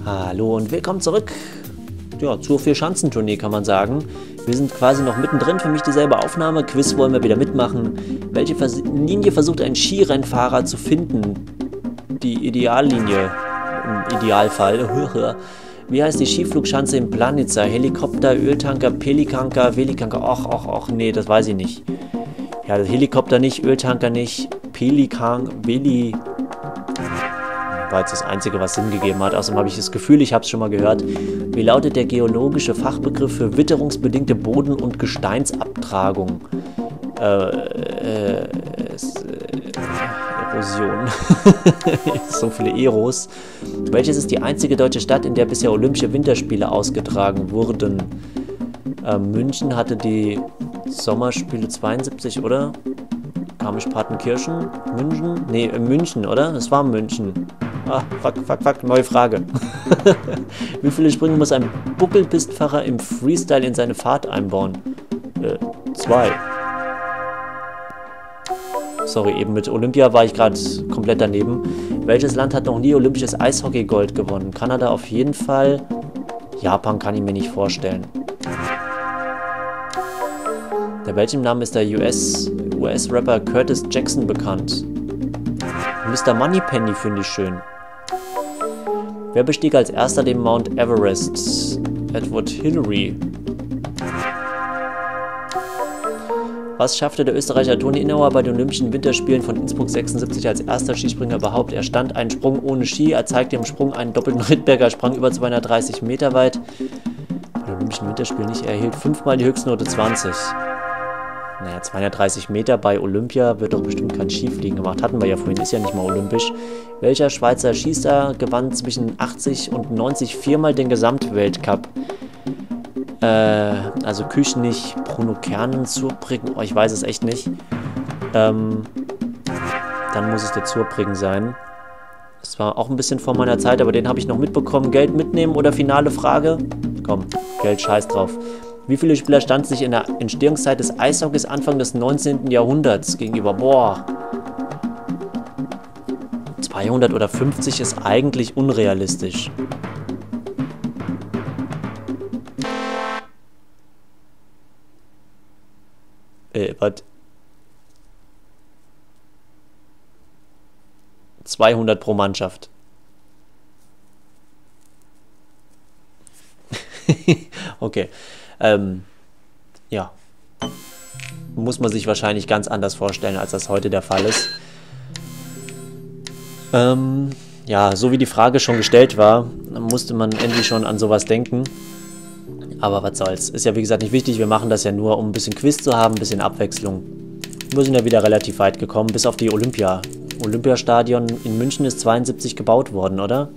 Hallo und willkommen zurück, ja, zur Vierschanzentournee kann man sagen. Wir sind quasi noch mittendrin, für mich dieselbe Aufnahme. Quiz wollen wir wieder mitmachen. Welche Linie versucht ein Skirennfahrer zu finden? Die Ideallinie, im Idealfall. Wie heißt die Skiflugschanze in Planica? Helikopter, Öltanker, Pelikanker, Velikanker. Och, nee, das weiß ich nicht. Ja, Helikopter nicht, Öltanker nicht, Pelikan, Veli... war jetzt das Einzige, was Sinn gegeben hat. Außerdem habe ich das Gefühl, ich habe es schon mal gehört. Wie lautet der geologische Fachbegriff für witterungsbedingte Boden- und Gesteinsabtragung? Erosion. So viele Eros. Welches ist die einzige deutsche Stadt, in der bisher Olympische Winterspiele ausgetragen wurden? München hatte die Sommerspiele 72, oder? Garmisch-Partenkirchen? München? Nee, München, oder? Das war München. Ah, fuck, neue Frage. Wie viele Sprünge muss ein Buckelpistfahrer im Freestyle in seine Fahrt einbauen? 2. Sorry, eben mit Olympia war ich gerade komplett daneben. Welches Land hat noch nie olympisches Eishockey-Gold gewonnen? Kanada auf jeden Fall. Japan kann ich mir nicht vorstellen. Unter welchem Namen ist der US-Rapper Curtis Jackson bekannt? Mr. Moneypenny finde ich schön. Wer bestieg als erster den Mount Everest? Edward Hillary. Was schaffte der Österreicher Toni Innauer bei den Olympischen Winterspielen von Innsbruck 76 als erster Skispringer überhaupt? Er stand einen Sprung ohne Ski, er zeigte im Sprung einen doppelten Rittberger, sprang über 230 Meter weit. Bei den Olympischen Winterspielen nicht, er erhielt 5-mal die Höchstnote 20. Naja, 230 Meter bei Olympia wird doch bestimmt kein Skifliegen gemacht. Hatten wir ja vorhin, ist ja nicht mal olympisch. Welcher Schweizer Skistar gewann zwischen 80 und 90 viermal den Gesamtweltcup? Also Küchnich, Bruno Kernen, Zurbriggen, oh, ich weiß es echt nicht. Dann muss es der Zurbriggen sein. Das war auch ein bisschen vor meiner Zeit, aber den habe ich noch mitbekommen. Geld mitnehmen oder finale Frage? Komm, Geld, scheiß drauf. Wie viele Spieler standen sich in der Entstehungszeit des Eishockeys Anfang des 19. Jahrhunderts gegenüber? Boah. 200 oder 50 ist eigentlich unrealistisch. Was? 200 pro Mannschaft. Okay. Ja. Muss man sich wahrscheinlich ganz anders vorstellen, als das heute der Fall ist. Ja, so wie die Frage schon gestellt war, musste man endlich schon an sowas denken. Aber was soll's. Ist ja wie gesagt nicht wichtig, wir machen das ja nur, um ein bisschen Quiz zu haben, ein bisschen Abwechslung. Wir sind ja wieder relativ weit gekommen, bis auf die Olympia. Olympiastadion in München ist 72 gebaut worden, oder?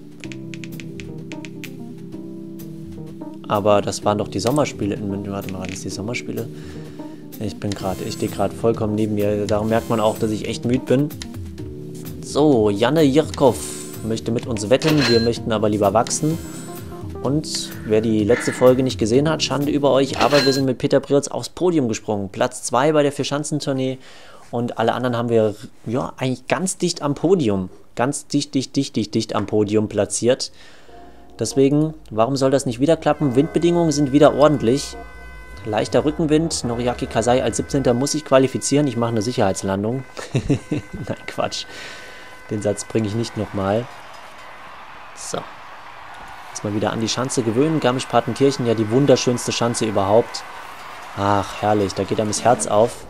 Aber das waren doch die Sommerspiele in München. Warte mal, waren das die Sommerspiele? Ich stehe gerade vollkommen neben mir. Darum merkt man auch, dass ich echt müde bin. So, Janne Jirkov möchte mit uns wetten. Wir möchten aber lieber wachsen. Und wer die letzte Folge nicht gesehen hat, Schande über euch. Aber wir sind mit Peter Priots aufs Podium gesprungen. Platz 2 bei der Vierschanzentournee. Und alle anderen haben wir, ja, eigentlich ganz dicht am Podium. Ganz dicht am Podium platziert. Deswegen, warum soll das nicht wieder klappen? Windbedingungen sind wieder ordentlich. Leichter Rückenwind. Noriaki Kasai als 17. muss sich qualifizieren. Ich mache eine Sicherheitslandung. Nein, Quatsch. Den Satz bringe ich nicht nochmal. So. Erstmal wieder an die Schanze gewöhnen. Garmisch-Partenkirchen, ja die wunderschönste Schanze überhaupt. Ach, herrlich. Da geht einem das Herz auf.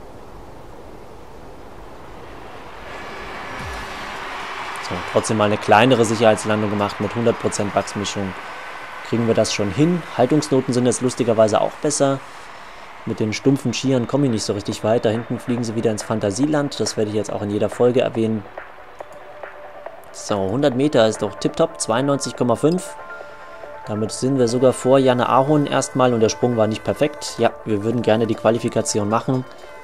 So, trotzdem mal eine kleinere Sicherheitslandung gemacht mit 100% Wachsmischung. Kriegen wir das schon hin. Haltungsnoten sind jetzt lustigerweise auch besser. Mit den stumpfen Skiern komme ich nicht so richtig weit. Da hinten fliegen sie wieder ins Fantasieland. Das werde ich jetzt auch in jeder Folge erwähnen. So, 100 Meter ist doch tipptopp. 92,5. Damit sind wir sogar vor Janne Ahon erstmal und der Sprung war nicht perfekt. Ja, wir würden gerne die Qualifikation machen.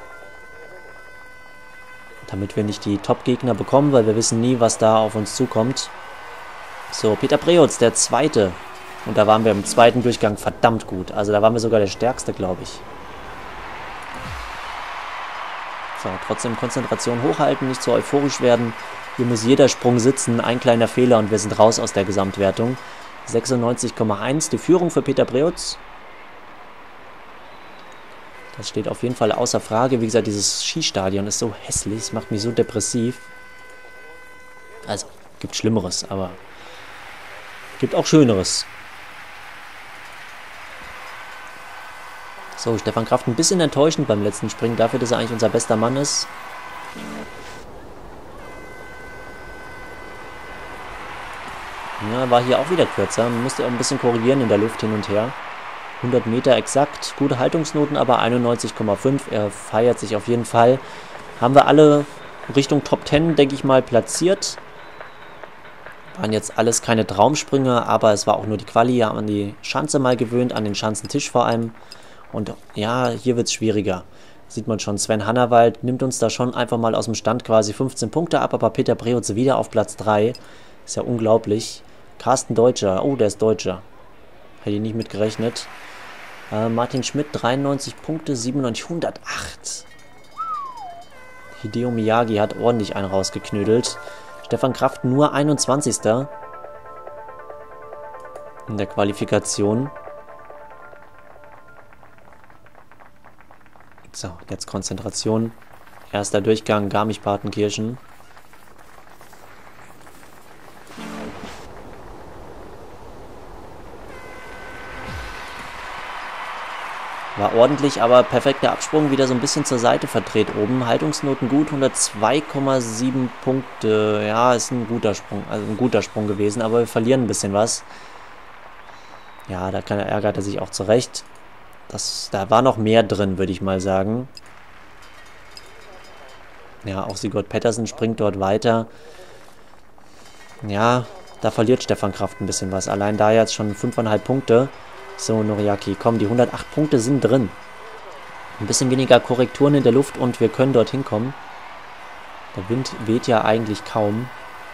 Damit wir nicht die Top-Gegner bekommen, weil wir wissen nie, was da auf uns zukommt. So, Peter Priots, der Zweite. Und da waren wir im zweiten Durchgang verdammt gut. Also da waren wir sogar der Stärkste, glaube ich. So, trotzdem Konzentration hochhalten, nicht zu euphorisch werden. Hier muss jeder Sprung sitzen, ein kleiner Fehler und wir sind raus aus der Gesamtwertung. 96,1 die Führung für Peter Preutz. Das steht auf jeden Fall außer Frage. Wie gesagt, dieses Skistadion ist so hässlich, es macht mich so depressiv. Also, gibt Schlimmeres, aber gibt auch Schöneres. So, Stefan Kraft ein bisschen enttäuschend beim letzten Springen, dafür, dass er eigentlich unser bester Mann ist. Ja, war hier auch wieder kürzer. Man musste auch ein bisschen korrigieren in der Luft hin und her. 100 Meter exakt, gute Haltungsnoten, aber 91,5. Er feiert sich auf jeden Fall. Haben wir alle Richtung Top 10, denke ich mal, platziert. Waren jetzt alles keine Traumsprünge, aber es war auch nur die Quali. Wir haben an die Schanze mal gewöhnt, an den Schanzentisch vor allem. Und ja, hier wird es schwieriger. Sieht man schon, Sven Hannawald nimmt uns da schon einfach mal aus dem Stand quasi 15 Punkte ab, aber Peter Preutz wieder auf Platz 3. Ist ja unglaublich. Carsten Deutscher, oh, der ist Deutscher. Hätte ich nicht mit gerechnet. Martin Schmidt, 93 Punkte, 97, 108. Hideo Miyagi hat ordentlich einen rausgeknödelt. Stefan Kraft nur 21. in der Qualifikation. So, jetzt Konzentration. Erster Durchgang, Garmisch-Partenkirchen. War ordentlich, aber perfekter Absprung, wieder so ein bisschen zur Seite verdreht oben. Haltungsnoten gut, 102,7 Punkte. Ja, ist ein guter Sprung, also ein guter Sprung gewesen, aber wir verlieren ein bisschen was. Ja, da ärgert er sich auch zurecht. Da war noch mehr drin, würde ich mal sagen. Ja, auch Sigurd Pettersen springt dort weiter. Ja, da verliert Stefan Kraft ein bisschen was. Allein da jetzt schon 5,5 Punkte. So, Noriaki, komm, die 108 Punkte sind drin. Ein bisschen weniger Korrekturen in der Luft und wir können dorthin kommen. Der Wind weht ja eigentlich kaum.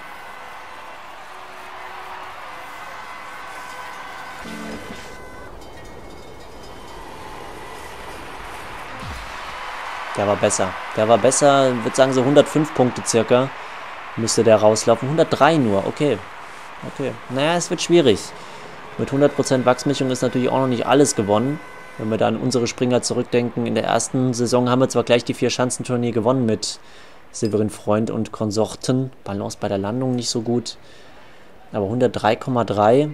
Der war besser. Der war besser, ich würde sagen so 105 Punkte circa. Müsste der rauslaufen. 103 nur, okay. Okay, naja, es wird schwierig. Mit 100% Wachsmischung ist natürlich auch noch nicht alles gewonnen. Wenn wir da an unsere Springer zurückdenken, in der ersten Saison haben wir zwar gleich die 4-Schanzenturnier gewonnen mit Severin Freund und Konsorten. Balance bei der Landung nicht so gut. Aber 103,3.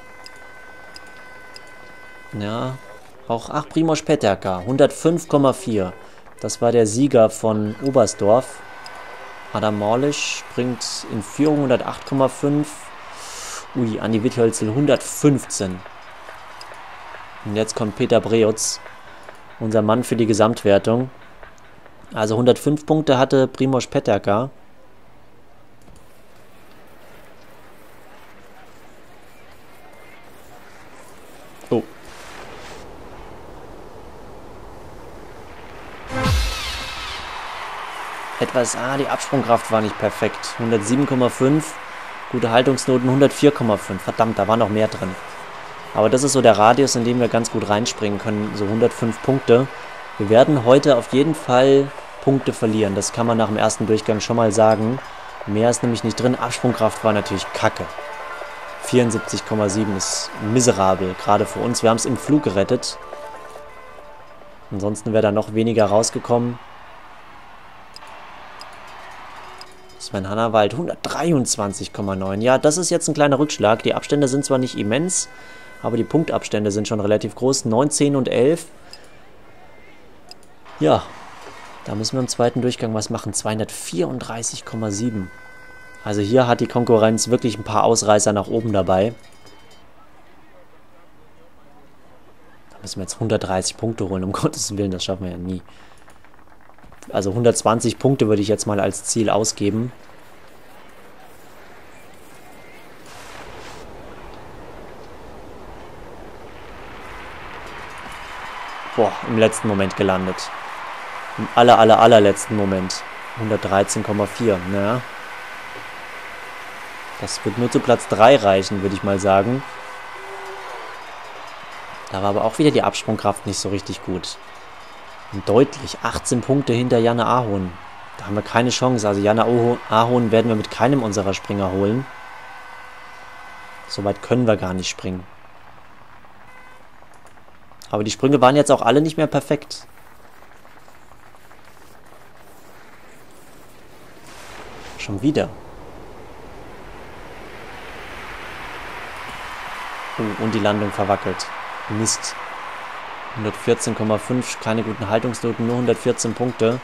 Ja, auch, ach, Primož Peterka, 105,4. Das war der Sieger von Oberstdorf. Adam Morlisch springt in Führung, 108,5. Ui, Andi Witthölzel 115. Und jetzt kommt Peter Preutz, unser Mann für die Gesamtwertung. Also 105 Punkte hatte Primož Peterka. Oh. Die Absprungkraft war nicht perfekt. 107,5. Gute Haltungsnoten 104,5. Verdammt, da war noch mehr drin. Aber das ist so der Radius, in dem wir ganz gut reinspringen können. So 105 Punkte. Wir werden heute auf jeden Fall Punkte verlieren. Das kann man nach dem ersten Durchgang schon mal sagen. Mehr ist nämlich nicht drin. Absprungkraft war natürlich kacke. 74,7 ist miserabel, gerade für uns. Wir haben es im Flug gerettet. Ansonsten wäre da noch weniger rausgekommen. Sven Hannawald 123,9. Ja, das ist jetzt ein kleiner Rückschlag. Die Abstände sind zwar nicht immens, aber die Punktabstände sind schon relativ groß. 9, 10 und 11. Ja, da müssen wir im zweiten Durchgang was machen. 234,7. Also hier hat die Konkurrenz wirklich ein paar Ausreißer nach oben dabei. Da müssen wir jetzt 130 Punkte holen, um Gottes Willen, das schaffen wir ja nie. Also 120 Punkte würde ich jetzt mal als Ziel ausgeben. Boah, im letzten Moment gelandet. Im allerletzten Moment. 113,4, naja. Das wird nur zu Platz 3 reichen, würde ich mal sagen. Da war aber auch wieder die Absprungkraft nicht so richtig gut. Und deutlich, 18 Punkte hinter Janne Ahon. Da haben wir keine Chance. Also Janne Ahon werden wir mit keinem unserer Springer holen. So weit können wir gar nicht springen. Aber die Sprünge waren jetzt auch alle nicht mehr perfekt. Schon wieder. Und die Landung verwackelt. Mist. 114,5, keine guten Haltungsnoten, nur 114 Punkte.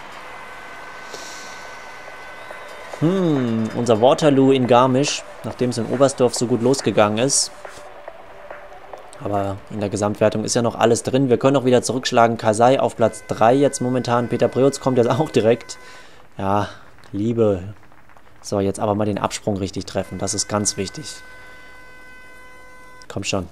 Unser Waterloo in Garmisch, nachdem es in Oberstdorf so gut losgegangen ist. Aber in der Gesamtwertung ist ja noch alles drin. Wir können auch wieder zurückschlagen. Kasai auf Platz 3 jetzt momentan. Peter Preutz kommt jetzt auch direkt. Ja, Liebe. So, jetzt aber mal den Absprung richtig treffen. Das ist ganz wichtig. Komm schon.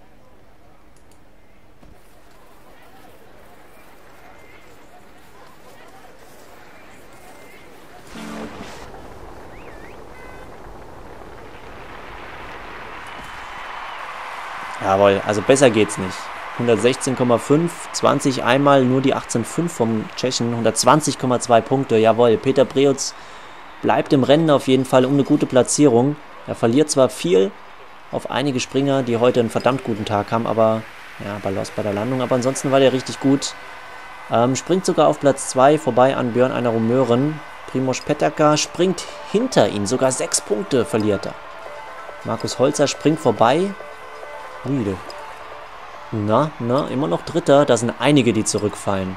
Jawohl, also besser geht's nicht. 116,5, 20 einmal, nur die 18,5 vom Tschechen, 120,2 Punkte, jawohl. Peter Preutz bleibt im Rennen auf jeden Fall um eine gute Platzierung. Er verliert zwar viel auf einige Springer, die heute einen verdammt guten Tag haben, aber ja, Balance bei der Landung, aber ansonsten war der richtig gut. Springt sogar auf Platz 2 vorbei an Björn Einer Möhren. Primož Peterka springt hinter ihn, sogar 6 Punkte verliert er. Markus Holzer springt vorbei. Müde. Na, immer noch Dritter. Da sind einige, die zurückfallen.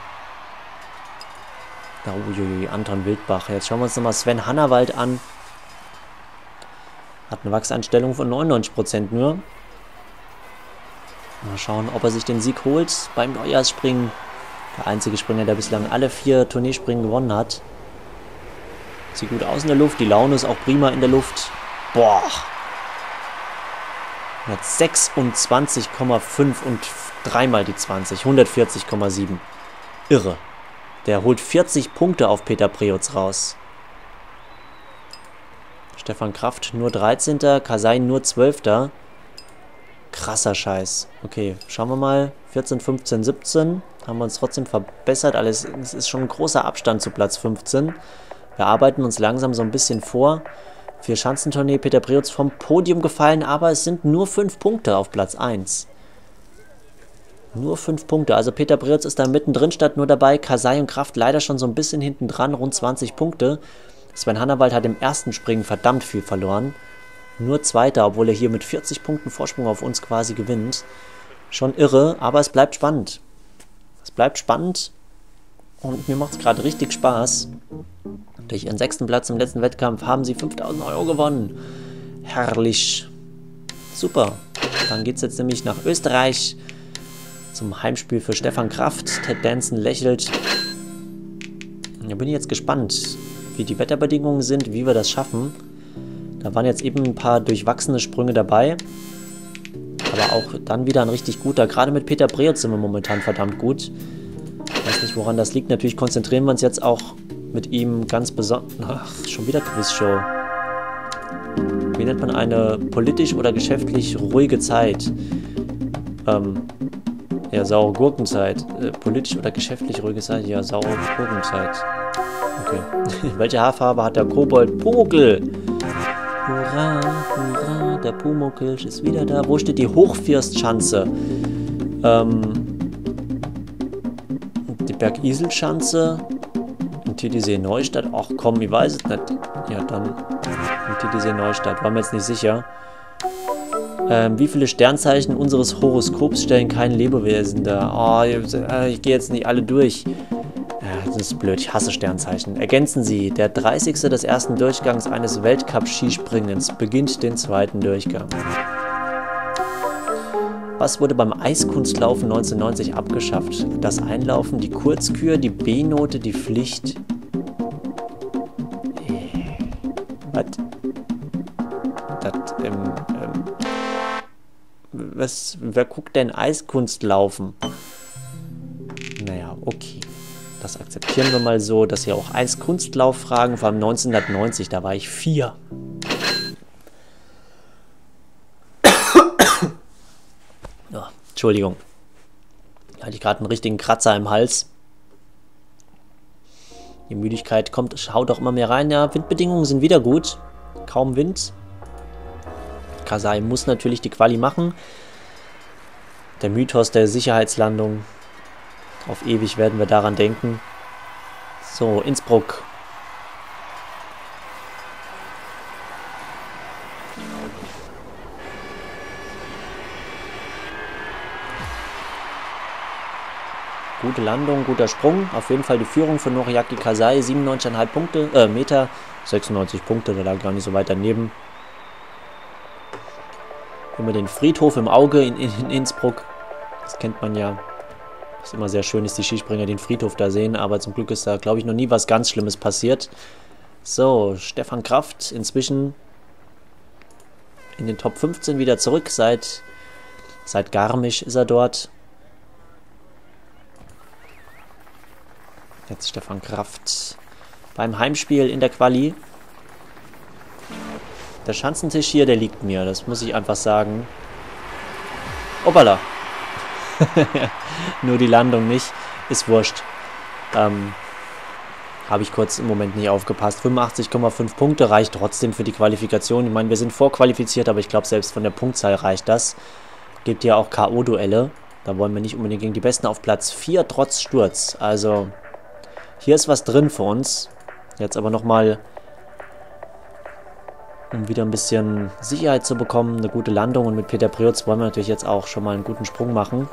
Da, uiuiui, Anton Wildbach. Jetzt schauen wir uns nochmal Sven Hannawald an. Hat eine Wachseinstellung von 99% nur. Mal schauen, ob er sich den Sieg holt beim Neujahrsspringen. Der einzige Springer, der bislang alle 4 Turnierspringen gewonnen hat. Sieht gut aus in der Luft. Die Laune ist auch prima in der Luft. Boah. 126,5 und dreimal die 20. 140,7. Irre. Der holt 40 Punkte auf Peter Preutz raus. Stefan Kraft nur 13. Kasai nur 12. Krasser Scheiß. Okay, schauen wir mal. 14, 15, 17. Haben wir uns trotzdem verbessert. Es ist schon ein großer Abstand zu Platz 15. Wir arbeiten uns langsam so ein bisschen vor. 4-Schanzentournee, Peter Preutz vom Podium gefallen, aber es sind nur 5 Punkte auf Platz 1. Nur 5 Punkte, also Peter Preutz ist da mittendrin statt nur dabei. Kasai und Kraft leider schon so ein bisschen hinten dran, rund 20 Punkte. Sven Hannawald hat im ersten Springen verdammt viel verloren. Nur Zweiter, obwohl er hier mit 40 Punkten Vorsprung auf uns quasi gewinnt. Schon irre, aber es bleibt spannend. Es bleibt spannend und mir macht es gerade richtig Spaß. Durch ihren 6. Platz im letzten Wettkampf haben sie 5.000 € gewonnen. Herrlich. Super. Dann geht es jetzt nämlich nach Österreich zum Heimspiel für Stefan Kraft. Ted Danson lächelt. Da bin ich jetzt gespannt, wie die Wetterbedingungen sind, wie wir das schaffen. Da waren jetzt eben ein paar durchwachsene Sprünge dabei. Aber auch dann wieder ein richtig guter. Gerade mit Peter Preutz sind wir momentan verdammt gut. Ich weiß nicht, woran das liegt. Natürlich konzentrieren wir uns jetzt auch mit ihm ganz besonders... Ach, schon wieder Quizshow. Wie nennt man eine politisch oder geschäftlich ruhige Zeit? Ja, saure Gurkenzeit. Politisch oder geschäftlich ruhige Zeit? Ja, saure Gurkenzeit. Okay. Welche Haarfarbe hat der Kobold Pumuckl? Hurra, hurra, der Pumuckl ist wieder da. Wo steht die Hochfirstschanze? Die Bergiselschanze. Titisee Neustadt? Ach komm, ich weiß es nicht. Ja, dann Titisee Neustadt. War mir jetzt nicht sicher. Wie viele Sternzeichen unseres Horoskops stellen kein Lebewesen dar? Oh, ich gehe jetzt nicht alle durch. Ja, das ist blöd, ich hasse Sternzeichen. Ergänzen Sie, der 30. des ersten Durchgangs eines Weltcup-Skispringens beginnt den zweiten Durchgang. Was wurde beim Eiskunstlaufen 1990 abgeschafft? Das Einlaufen, die Kurzkür, die B-Note, die Pflicht. Was? Wer guckt denn Eiskunstlaufen? Naja, okay. Das akzeptieren wir mal so, dass ja auch Eiskunstlauf-Fragen, vor allem 1990, da war ich 4. Oh, Entschuldigung. Da hatte ich gerade einen richtigen Kratzer im Hals. Die Müdigkeit kommt, haut auch immer mehr rein. Ja, Windbedingungen sind wieder gut. Kaum Wind. Kasai muss natürlich die Quali machen. Der Mythos der Sicherheitslandung. Auf ewig werden wir daran denken. So, Innsbruck. Gute Landung, guter Sprung. Auf jeden Fall die Führung für Noriaki Kasai. 97,5 Meter. 96 Punkte, der lag gar nicht so weit daneben. Immer den Friedhof im Auge in Innsbruck. Das kennt man ja. Ist immer sehr schön, dass die Skispringer den Friedhof da sehen. Aber zum Glück ist da, glaube ich, noch nie was ganz Schlimmes passiert. So, Stefan Kraft inzwischen in den Top 15 wieder zurück. Seit Garmisch ist er dort. Jetzt Stefan Kraft beim Heimspiel in der Quali. Der Schanzentisch hier, der liegt mir. Das muss ich einfach sagen. Hoppala. Nur die Landung nicht. Ist wurscht. Habe ich kurz im Moment nicht aufgepasst. 85,5 Punkte reicht trotzdem für die Qualifikation. Ich meine, wir sind vorqualifiziert, aber ich glaube, selbst von der Punktzahl reicht das. Gibt ja auch K.O.-Duelle. Da wollen wir nicht unbedingt gegen die Besten auf Platz 4 trotz Sturz. Also hier ist was drin für uns. Jetzt aber nochmal, um wieder ein bisschen Sicherheit zu bekommen, eine gute Landung. Und mit Peter Preutz wollen wir natürlich jetzt auch schon mal einen guten Sprung machen.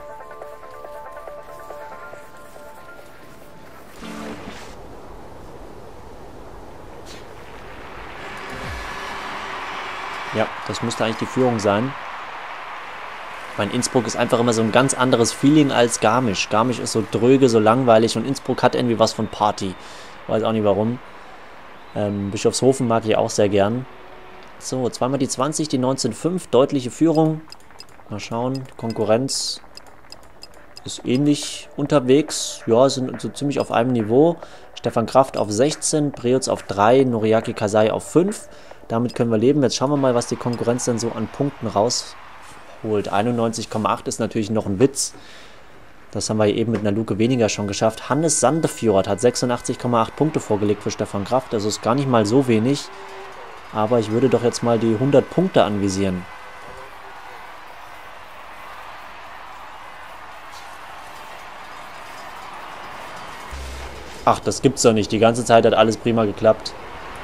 Ja, das müsste eigentlich die Führung sein. Mein Innsbruck ist einfach immer so ein ganz anderes Feeling als Garmisch. Garmisch ist so dröge, so langweilig und Innsbruck hat irgendwie was von Party. Weiß auch nicht warum. Bischofshofen mag ich auch sehr gern. So, zweimal die 20, die 19,5. Deutliche Führung. Mal schauen. Konkurrenz ist ähnlich unterwegs. Ja, sind so ziemlich auf einem Niveau. Stefan Kraft auf 16, Preutz auf 3, Noriaki Kasai auf 5. Damit können wir leben. Jetzt schauen wir mal, was die Konkurrenz denn so an Punkten rausholt. 91,8 ist natürlich noch ein Witz. Das haben wir eben mit einer Luke weniger schon geschafft. Hannes Sandefjord hat 86,8 Punkte vorgelegt für Stefan Kraft. Das ist gar nicht mal so wenig. Aber ich würde doch jetzt mal die 100 Punkte anvisieren. Ach, das gibt's doch nicht. Die ganze Zeit hat alles prima geklappt.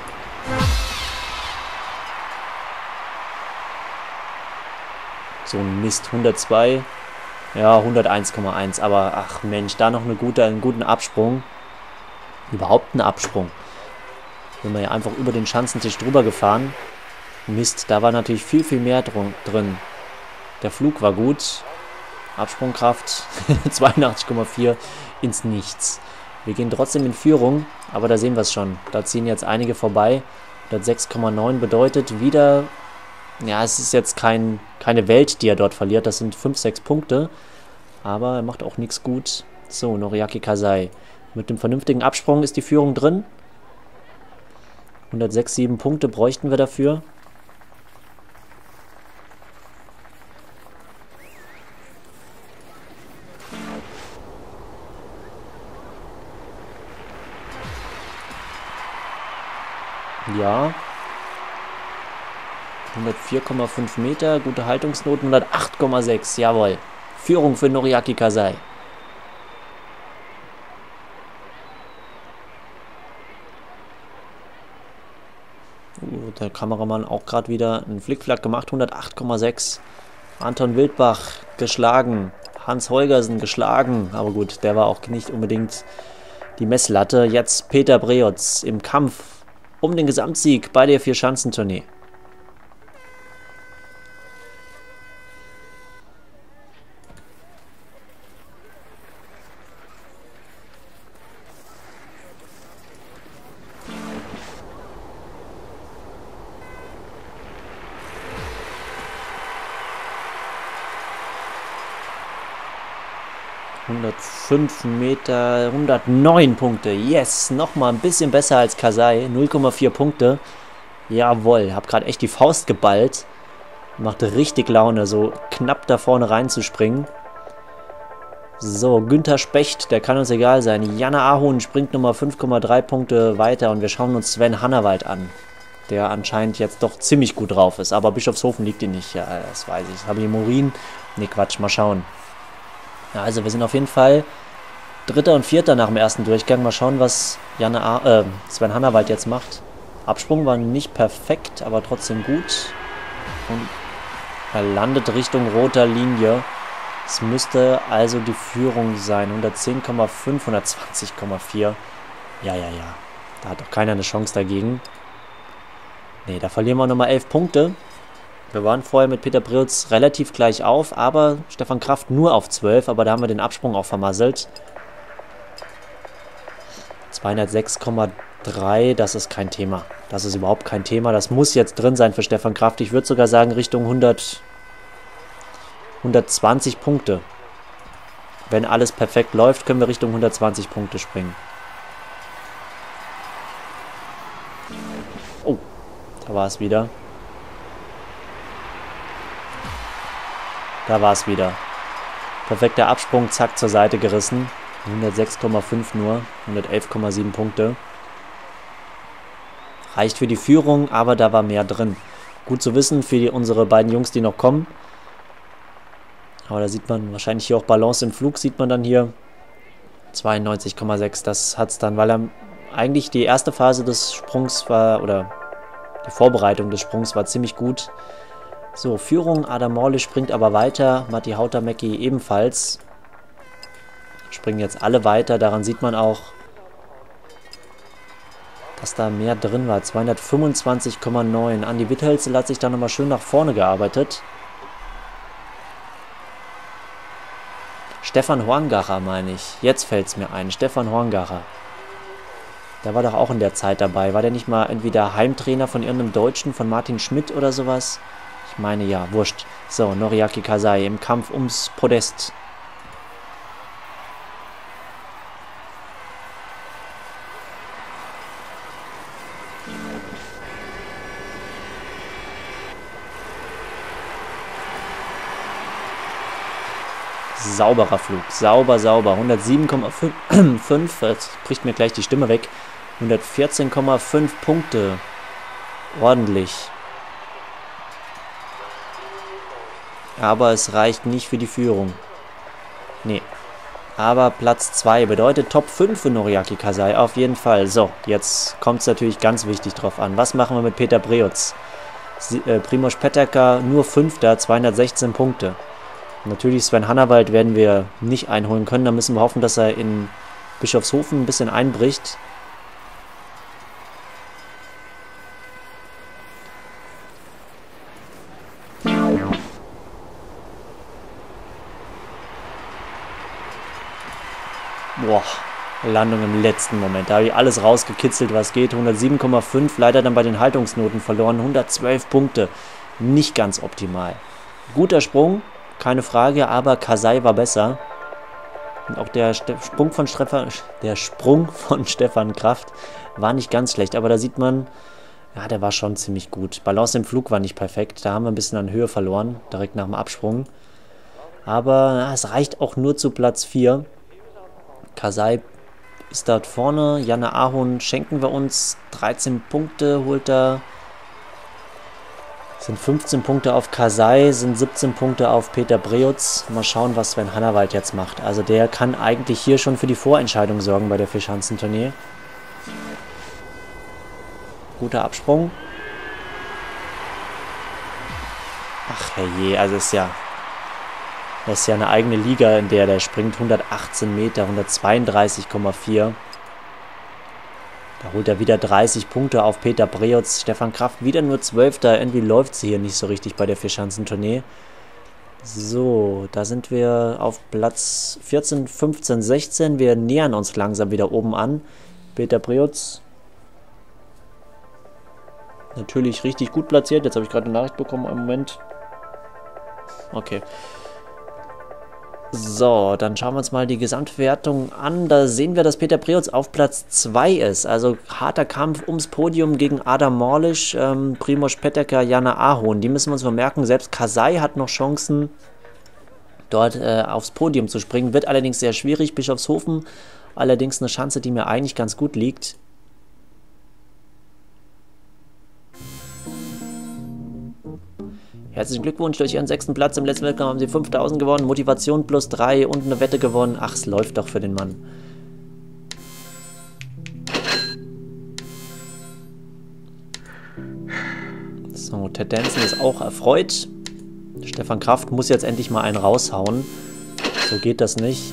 So ein Mist, 102, ja 101,1, aber ach Mensch, da noch einen guten Absprung, überhaupt einen Absprung. Sind wir ja einfach über den Schanzentisch drüber gefahren. Mist, da war natürlich viel, viel mehr drin. Der Flug war gut, Absprungkraft 82,4 ins Nichts. Wir gehen trotzdem in Führung, aber da sehen wir es schon, da ziehen jetzt einige vorbei. 106,9 bedeutet wieder... Ja, es ist jetzt keine Welt, die er dort verliert. Das sind 5, 6 Punkte. Aber er macht auch nichts gut. So, Noriaki Kasai. Mit dem vernünftigen Absprung ist die Führung drin. 106, 7 Punkte bräuchten wir dafür. Ja. 104,5 Meter, gute Haltungsnoten, 108,6, jawohl. Führung für Noriaki Kasai. Der Kameramann auch gerade wieder einen Flickflack gemacht, 108,6. Anton Wildbach geschlagen, Hans Holgersen geschlagen, aber gut, der war auch nicht unbedingt die Messlatte. Jetzt Peter Preutz im Kampf um den Gesamtsieg bei der Vierschanzentournee. ...105 Meter, 109 Punkte. Yes, nochmal ein bisschen besser als Kasai. 0,4 Punkte. Jawohl, hab gerade echt die Faust geballt. Macht richtig Laune, so knapp da vorne reinzuspringen. So, Günther Specht, der kann uns egal sein. Janne Ahun springt nochmal 5,3 Punkte weiter und wir schauen uns Sven Hannawald an. der anscheinend jetzt doch ziemlich gut drauf ist. Aber Bischofshofen liegt ihn nicht, ja, das weiß ich. Habe ich Morin? Ne, Quatsch, mal schauen. Ja, also wir sind auf jeden Fall Dritter und Vierter nach dem ersten Durchgang. Mal schauen, was Sven Hannawald jetzt macht. Absprung war nicht perfekt, aber trotzdem gut. Und er landet Richtung roter Linie. Es müsste also die Führung sein. 110,5, 120,4. Ja. Da hat doch keiner eine Chance dagegen. Ne, da verlieren wir nochmal 11 Punkte. Wir waren vorher mit Peter Preutz relativ gleich auf, aber Stefan Kraft nur auf 12. Aber da haben wir den Absprung auch vermasselt. 206,3, das ist kein Thema. Das ist überhaupt kein Thema. Das muss jetzt drin sein für Stefan Kraft. Ich würde sogar sagen Richtung 120 Punkte. Wenn alles perfekt läuft, können wir Richtung 120 Punkte springen. Oh, da war es wieder. Da war es wieder. Perfekter Absprung, zack, zur Seite gerissen. 106,5 nur, 111,7 Punkte. Reicht für die Führung, aber da war mehr drin. Gut zu wissen für unsere beiden Jungs, die noch kommen. Aber da sieht man wahrscheinlich hier auch Balance im Flug, sieht man dann hier. 92,6, das hat es dann, weil er eigentlich die erste Phase des Sprungs war, oder die Vorbereitung des Sprungs war ziemlich gut. So, Führung, Adam Morlisch springt aber weiter, Matti Hautamäki ebenfalls. Springen jetzt alle weiter, daran sieht man auch, dass da mehr drin war. 225,9. Andi Witthölzel hat sich da nochmal schön nach vorne gearbeitet. Stefan Horngacher meine ich. Jetzt fällt es mir ein. Stefan Horngacher. Der war doch auch in der Zeit dabei. War der nicht mal entweder Heimtrainer von irgendeinem Deutschen, von Martin Schmidt oder sowas? Ich meine ja, wurscht. So, Noriaki Kasai im Kampf ums Podest. Sauberer Flug. Sauber. 107,5. Jetzt bricht mir gleich die Stimme weg. 114,5 Punkte. Ordentlich. Aber es reicht nicht für die Führung. Nee. Aber Platz 2 bedeutet Top 5 für Noriaki Kasai. Auf jeden Fall. So, jetzt kommt es natürlich ganz wichtig drauf an. Was machen wir mit Peter Preutz? Primož Peterka nur 5. 216 Punkte. Natürlich Sven Hannawald werden wir nicht einholen können. Da müssen wir hoffen, dass er in Bischofshofen ein bisschen einbricht. Boah, Landung im letzten Moment. Da habe ich alles rausgekitzelt, was geht. 107,5, leider dann bei den Haltungsnoten verloren. 112 Punkte. Nicht ganz optimal. Guter Sprung. Keine Frage, aber Kasai war besser. Und auch der Sprung von Stefan Kraft war nicht ganz schlecht. Aber da sieht man, ja, der war schon ziemlich gut. Balance im Flug war nicht perfekt. Da haben wir ein bisschen an Höhe verloren, direkt nach dem Absprung. Aber ja, es reicht auch nur zu Platz 4. Kasai ist dort vorne. Janne Ahon schenken wir uns. 13 Punkte holt er. Sind 15 Punkte auf Kasai, sind 17 Punkte auf Peter Preutz. Mal schauen, was Sven Hannawald jetzt macht. Also der kann eigentlich hier schon für die Vorentscheidung sorgen bei der Fischhansen-Tournee. Guter Absprung. Ach herrje, also das ist ja eine eigene Liga, in der der springt. 118 Meter, 132,4. Da holt er wieder 30 Punkte auf Peter Preutz. Stefan Kraft wieder nur 12. Irgendwie läuft es hier nicht so richtig bei der Fischhansen-Tournee. So, da sind wir auf Platz 14, 15, 16. Wir nähern uns langsam wieder oben an. Peter Preutz. Natürlich richtig gut platziert. Jetzt habe ich gerade eine Nachricht bekommen. Einen Moment. Okay. So, dann schauen wir uns mal die Gesamtwertung an. Da sehen wir, dass Peter Preutz auf Platz 2 ist. Also harter Kampf ums Podium gegen Adam Morlisch, Primož Peterka, Janne Ahon. Die müssen wir uns vermerken. Selbst Kasai hat noch Chancen, dort aufs Podium zu springen. Wird allerdings sehr schwierig. Bischofshofen allerdings eine Chance, die mir eigentlich ganz gut liegt. Herzlichen Glückwunsch, durch Ihren 6. Platz im letzten Wettkampf haben Sie 5.000 gewonnen, Motivation +3 und eine Wette gewonnen. Ach, es läuft doch für den Mann. So, Ted Danson ist auch erfreut. Stefan Kraft muss jetzt endlich mal einen raushauen. So geht das nicht.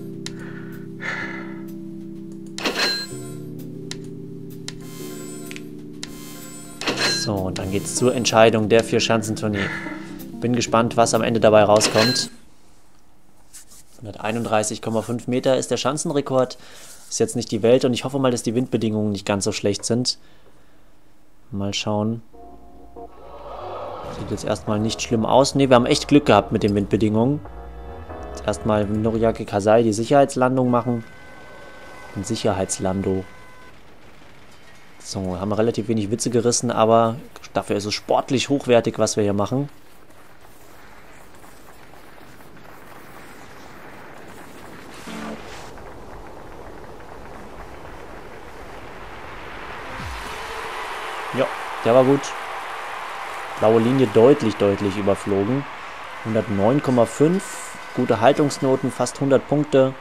So, und dann geht's zur Entscheidung der 4-Schanzentournee. Bin gespannt, was am Ende dabei rauskommt. 131,5 Meter ist der Schanzenrekord. Ist jetzt nicht die Welt und ich hoffe mal, dass die Windbedingungen nicht ganz so schlecht sind. Mal schauen. Sieht jetzt erstmal nicht schlimm aus. Ne, wir haben echt Glück gehabt mit den Windbedingungen. Jetzt erstmal Noriaki Kasai die Sicherheitslandung machen. Ein Sicherheitslando. So, haben wir relativ wenig Witze gerissen, aber dafür ist es sportlich hochwertig, was wir hier machen. Ja, der war gut. Blaue Linie deutlich überflogen. 109,5. Gute Haltungsnoten, fast 100 Punkte.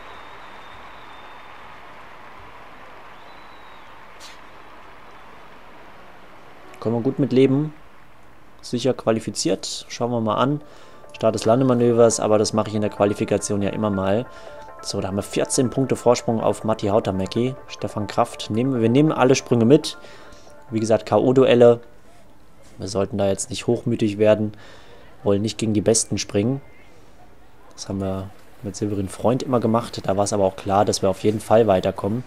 Können wir gut mit leben. Sicher qualifiziert. Schauen wir mal an. Start des Landemanövers, aber das mache ich in der Qualifikation ja immer mal. So, da haben wir 14 Punkte Vorsprung auf Matti Hautamäki. Stefan Kraft. Wir nehmen alle Sprünge mit. Wie gesagt, K.O.-Duelle. Wir sollten da jetzt nicht hochmütig werden. Wollen nicht gegen die Besten springen. Das haben wir mit Severin Freund immer gemacht. Da war es aber auch klar, dass wir auf jeden Fall weiterkommen.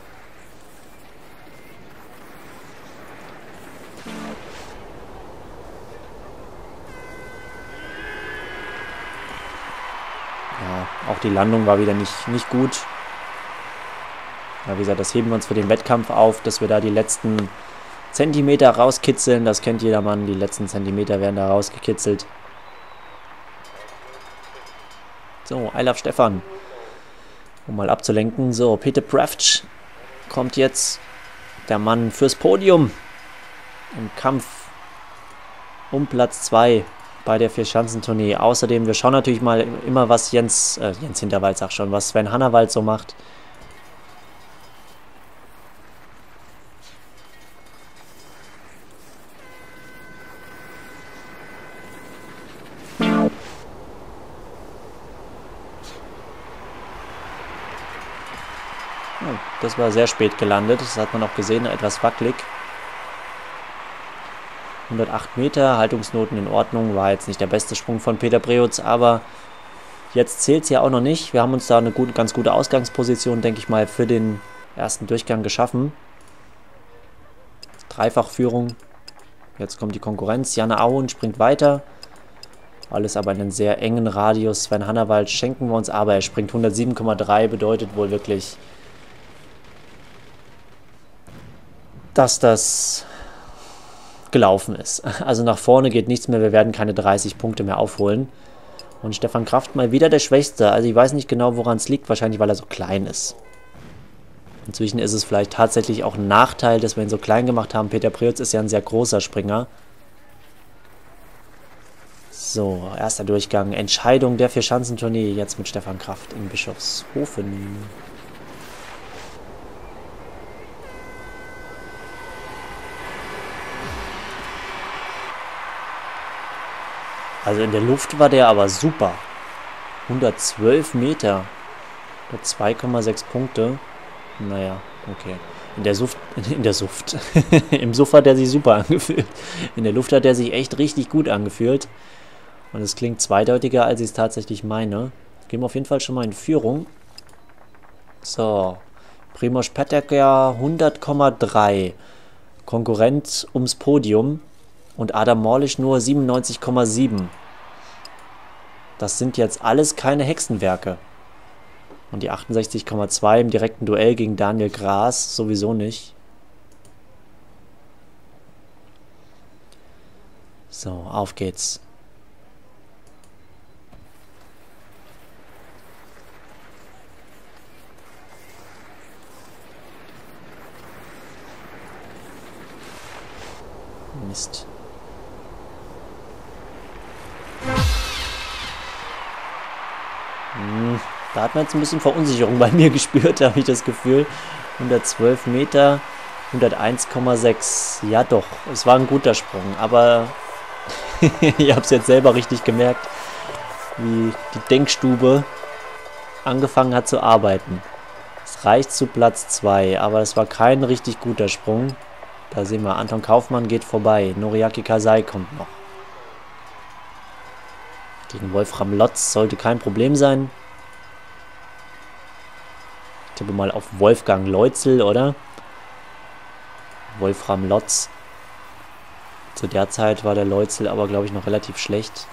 Ja, auch die Landung war wieder nicht gut. Ja, wie gesagt, das heben wir uns für den Wettkampf auf, dass wir da die letzten Zentimeter rauskitzeln. Das kennt jedermann. Die letzten Zentimeter werden da rausgekitzelt. So, I love Stefan. Um mal abzulenken. So, Peter Pravc kommt jetzt. Der Mann fürs Podium. Im Kampf um Platz 2 bei der 4-Schanzentournee. Außerdem, wir schauen natürlich mal immer, was Jens Hinterwald sagt schon, was Sven Hannawald so macht. Das war sehr spät gelandet, das hat man auch gesehen, etwas wackelig. 108 Meter, Haltungsnoten in Ordnung, war jetzt nicht der beste Sprung von Peter Preutz, aber jetzt zählt es ja auch noch nicht. Wir haben uns da eine ganz gute Ausgangsposition, denke ich mal, für den ersten Durchgang geschaffen. Dreifachführung, jetzt kommt die Konkurrenz, Janne Auen springt weiter. Alles aber in einem sehr engen Radius. Sven Hannawald schenken wir uns, aber er springt 107,3, bedeutet wohl wirklich, dass das gelaufen ist. Also nach vorne geht nichts mehr, wir werden keine 30 Punkte mehr aufholen. Und Stefan Kraft mal wieder der Schwächste. Also ich weiß nicht genau, woran es liegt, wahrscheinlich weil er so klein ist. Inzwischen ist es vielleicht tatsächlich auch ein Nachteil, dass wir ihn so klein gemacht haben. Peter Preutz ist ja ein sehr großer Springer. So, erster Durchgang. Entscheidung der 4-Schanzentournee jetzt mit Stefan Kraft in Bischofshofen. Also in der Luft war der aber super. 112 Meter. 2,6 Punkte. Naja, okay. Im Suff hat er sich super angefühlt. In der Luft hat er sich echt richtig gut angefühlt. Und es klingt zweideutiger, als ich es tatsächlich meine. Gehen wir auf jeden Fall schon mal in Führung. So. Primož Peterka 100,3. Konkurrent ums Podium. Und Adam Morlich nur 97,7. Das sind jetzt alles keine Hexenwerke. Und die 68,2 im direkten Duell gegen Daniel Gras sowieso nicht. So, auf geht's. Mist. Da hat man jetzt ein bisschen Verunsicherung bei mir gespürt, habe ich das Gefühl. 112 Meter, 101,6. Ja doch, es war ein guter Sprung, aber ich habe es jetzt selber richtig gemerkt, wie die Denkstube angefangen hat zu arbeiten. Es reicht zu Platz 2, aber es war kein richtig guter Sprung. Da sehen wir, Anton Kaufmann geht vorbei. Noriaki Kasai kommt noch. Gegen Wolfram Lotz sollte kein Problem sein. Ich tippe mal auf Wolfgang Leutzel, oder? Wolfram Lotz. Zu der Zeit war der Leutzel aber, glaube ich, noch relativ schlecht.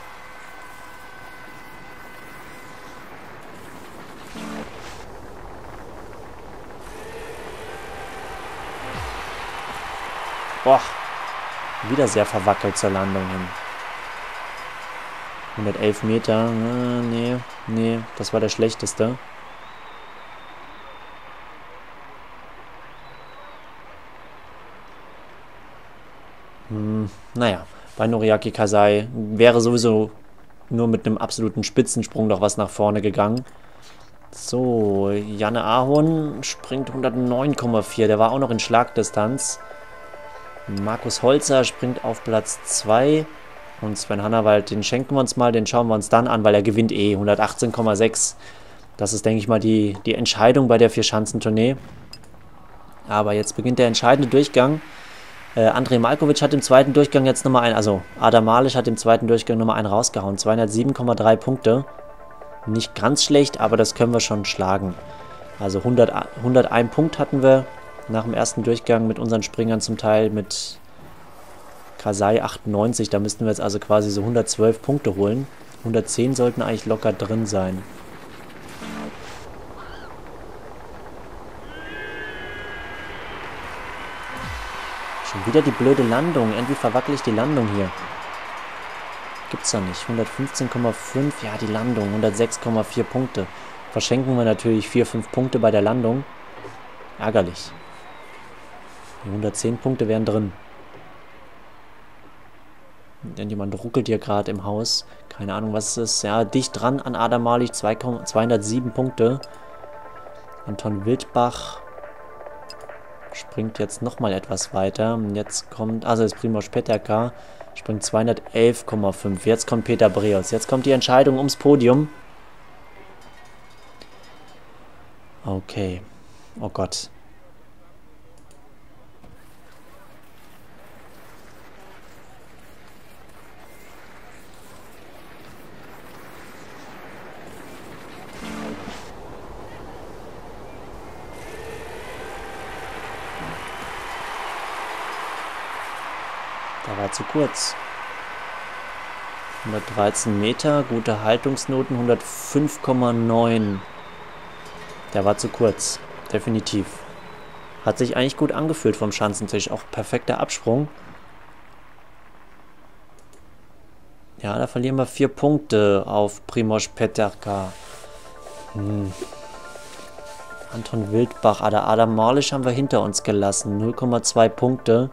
Boah, wieder sehr verwackelt zur Landung hin. 111 Meter, nee, das war der schlechteste. Naja, bei Noriaki Kasai wäre sowieso nur mit einem absoluten Spitzensprung noch was nach vorne gegangen. So, Janne Ahorn springt 109,4, der war auch noch in Schlagdistanz. Markus Holzer springt auf Platz 2. Und Sven Hannawald, den schenken wir uns mal, den schauen wir uns dann an, weil er gewinnt 118,6. Das ist, denke ich mal, die Entscheidung bei der Vierschanzentournee. Aber jetzt beginnt der entscheidende Durchgang. Andrej Malkovic hat im zweiten Durchgang jetzt nochmal einen, also Adam Malisch hat im zweiten Durchgang nochmal einen rausgehauen. 207,3 Punkte. Nicht ganz schlecht, aber das können wir schon schlagen. Also 101 Punkt hatten wir nach dem ersten Durchgang mit unseren Springern zum Teil, mit Kasai 98. Da müssten wir jetzt also quasi so 112 Punkte holen. 110 sollten eigentlich locker drin sein. Schon wieder die blöde Landung. Irgendwie verwackel ich die Landung hier. Gibt's doch nicht. 115,5. Ja, die Landung. 106,4 Punkte. Verschenken wir natürlich 4-5 Punkte bei der Landung. Ärgerlich. Die 110 Punkte wären drin. Denn jemand ruckelt hier gerade im Haus. Keine Ahnung, was es ist. Ja, dicht dran an Adam Malisch. 207 Punkte. Anton Wildbach springt jetzt nochmal etwas weiter. Und jetzt kommt, also ist Primož Peterka. Springt 211,5. Jetzt kommt Peter Breus. Jetzt kommt die Entscheidung ums Podium. Okay. Oh Gott. Da war zu kurz. 113 Meter, gute Haltungsnoten, 105,9. Der war zu kurz, definitiv. Hat sich eigentlich gut angefühlt vom Schanzentisch, auch perfekter Absprung. Ja, da verlieren wir 4 Punkte auf Primož Peterka. Anton Wildbach, Adam Malisch haben wir hinter uns gelassen, 0,2 Punkte.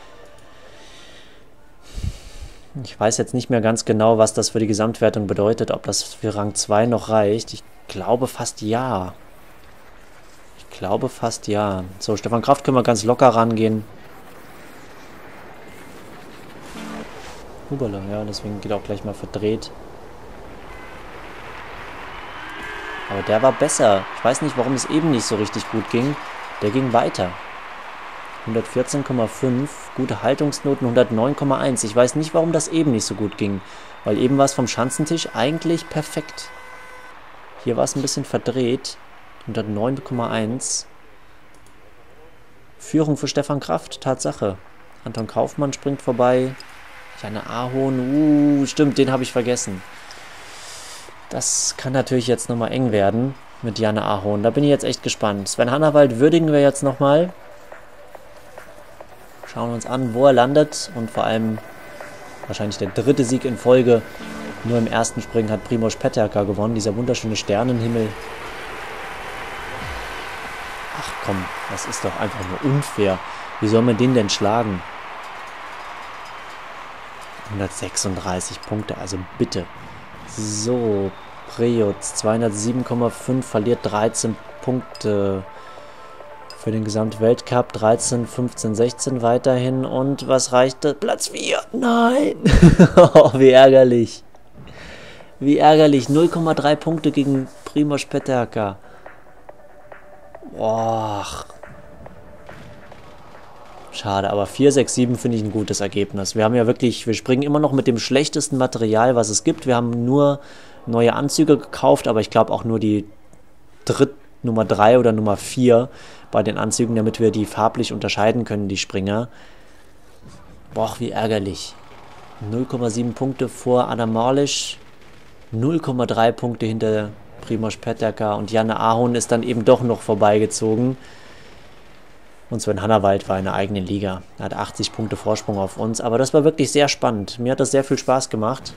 Ich weiß jetzt nicht mehr ganz genau, was das für die Gesamtwertung bedeutet, ob das für Rang 2 noch reicht. Ich glaube fast ja. Ich glaube fast ja. So, Stefan Kraft können wir ganz locker rangehen. Hubala, ja, deswegen geht auch gleich mal verdreht. Aber der war besser. Ich weiß nicht, warum es eben nicht so richtig gut ging. Der ging weiter. 114,5, gute Haltungsnoten, 109,1. Ich weiß nicht, warum das eben nicht so gut ging. Weil eben war es vom Schanzentisch eigentlich perfekt. Hier war es ein bisschen verdreht. 109,1. Führung für Stefan Kraft, Tatsache. Anton Kaufmann springt vorbei. Janne Ahorn, stimmt, den habe ich vergessen. Das kann natürlich jetzt nochmal eng werden mit Janne Ahorn. Da bin ich jetzt echt gespannt. Sven Hannawald würdigen wir jetzt nochmal. Schauen uns an, wo er landet. Und vor allem wahrscheinlich der 3. Sieg in Folge. Nur im ersten Springen hat Primož Peterka gewonnen. Dieser wunderschöne Sternenhimmel. Ach komm, das ist doch einfach nur unfair. Wie soll man den denn schlagen? 136 Punkte, also bitte. So, Prejutz, 207,5, verliert 13 Punkte für den Gesamtweltcup. 13, 15, 16 weiterhin. Und was reicht das? Platz 4. Nein! Oh, wie ärgerlich. Wie ärgerlich. 0,3 Punkte gegen Primož Peterka. Boah. Schade, aber 4, 6, 7 finde ich ein gutes Ergebnis. Wir haben ja wirklich, wir springen immer noch mit dem schlechtesten Material, was es gibt. Wir haben nur neue Anzüge gekauft, aber ich glaube auch nur die Nummer 3 oder Nummer 4 bei den Anzügen, damit wir die farblich unterscheiden können, die Springer. Boah, wie ärgerlich. 0,7 Punkte vor Adam Malysz, 0,3 Punkte hinter Primož Peterka und Janne Ahon ist dann eben doch noch vorbeigezogen. Und Sven Hannawald war in der eigenen Liga. Er hat 80 Punkte Vorsprung auf uns. Aber das war wirklich sehr spannend. Mir hat das sehr viel Spaß gemacht.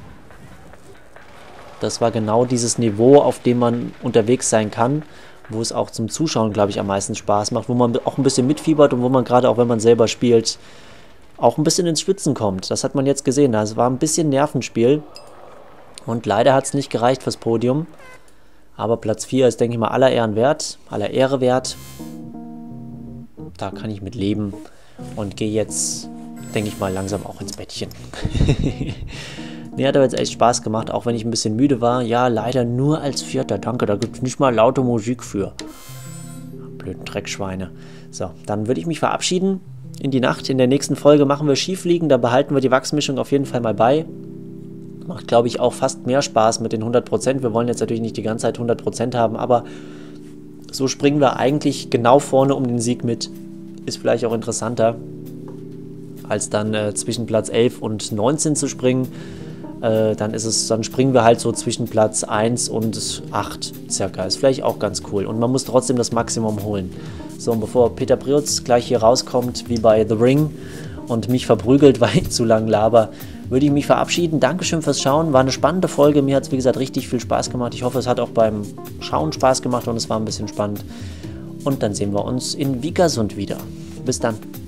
Das war genau dieses Niveau, auf dem man unterwegs sein kann. Wo es auch zum Zuschauen, glaube ich, am meisten Spaß macht. Wo man auch ein bisschen mitfiebert und wo man gerade auch, wenn man selber spielt, auch ein bisschen ins Schwitzen kommt. Das hat man jetzt gesehen. Es war ein bisschen Nervenspiel. Und leider hat es nicht gereicht fürs Podium. Aber Platz 4 ist, denke ich mal, aller Ehren wert. Aller Ehre wert. Da kann ich mit leben und gehe jetzt, denke ich mal, langsam auch ins Bettchen. Mir hat aber jetzt echt Spaß gemacht, auch wenn ich ein bisschen müde war. Ja, leider nur als Vierter. Danke, da gibt es nicht mal laute Musik für. Blöden Dreckschweine. So, dann würde ich mich verabschieden in die Nacht. In der nächsten Folge machen wir Skifliegen. Da behalten wir die Wachsmischung auf jeden Fall mal bei. Macht, glaube ich, auch fast mehr Spaß mit den 100%. Wir wollen jetzt natürlich nicht die ganze Zeit 100% haben, aber so springen wir eigentlich genau vorne um den Sieg mit. Ist vielleicht auch interessanter, als dann zwischen Platz 11 und 19 zu springen. Dann springen wir halt so zwischen Platz 1 und 8 circa. Ist vielleicht auch ganz cool. Und man muss trotzdem das Maximum holen. So, und bevor Peter Prejutz gleich hier rauskommt, wie bei The Ring, und mich verprügelt, weil ich zu lang laber, würde ich mich verabschieden. Dankeschön fürs Schauen. War eine spannende Folge. Mir hat es, wie gesagt, richtig viel Spaß gemacht. Ich hoffe, es hat auch beim Schauen Spaß gemacht und es war ein bisschen spannend. Und dann sehen wir uns in Vikersund wieder. Bis dann.